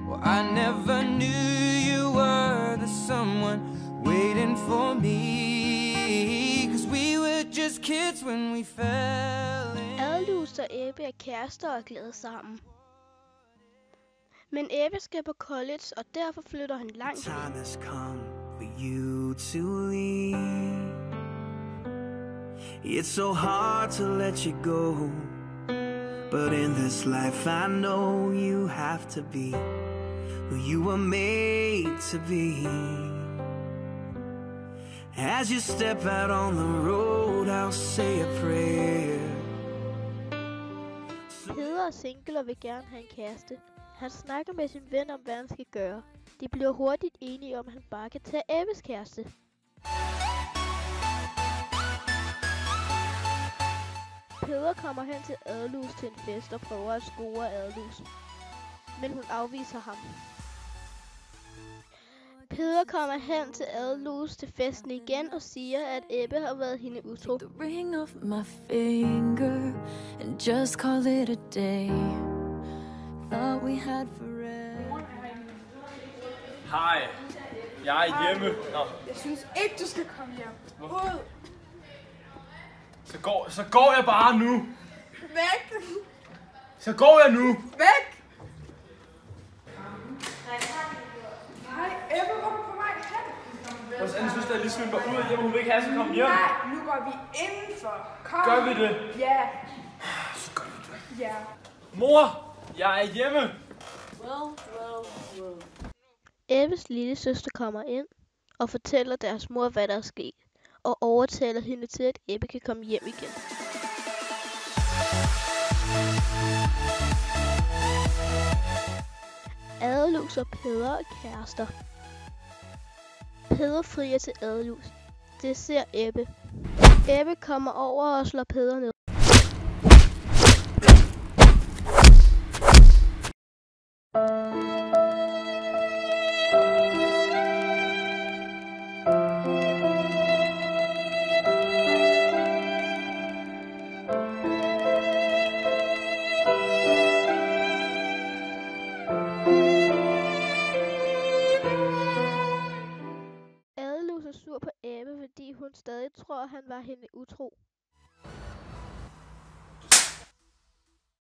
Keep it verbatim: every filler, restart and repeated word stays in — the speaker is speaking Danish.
Well, I never knew you were the someone waiting for me, 'cause we were just kids when we fell in. Adelus og Ebbe er kærester og glade sammen. Men Ebbe skal på college, og derfor flytter han langt væk. Time has come for you to leave. It's so hard to let you go, but in this life I know you have to be who you were made to be. As you step out on the road, I'll say a prayer. Peder er single og vil gerne have en kæreste. Han snakker med sin ven om, hvad han skal gøre. De bliver hurtigt enige om, at han bare kan tage Ebbes kæreste. Peder kommer hen til Adelus til en fest og prøver at score Adelus. Men hun afviser ham. Peder kommer hen til Adelus til festen igen og siger, at Ebbe har været hende utro. The ring off my finger and just call it a day. Thought we had forever. Hej, jeg er hjemme. Nå. Jeg synes ikke, du skal komme hjem. Ud. Så går, så går jeg bare nu. Væk. Så går jeg nu. Væk. Hej, Ebbe, hvor er du på vej hen? Vores anden søster er lige smidt mig ud af hjemme. Hun vil ikke have, så kom hjem. Nej, nu går vi indenfor. Kom. Gør vi det? Ja. Så gør vi det. Ja. Mor, jeg er hjemme. Well, well, well. Ebbes lille søster kommer ind og fortæller deres mor, hvad der er sket, og overtaler hende til, at Ebbe kan komme hjem igen. Adelus og Peder er kærester. Peder frier til Adelus. Det ser Ebbe. Ebbe kommer over og slår Peder ned. Adelus er sur på Ebbe, fordi hun stadig tror, han var hende utro.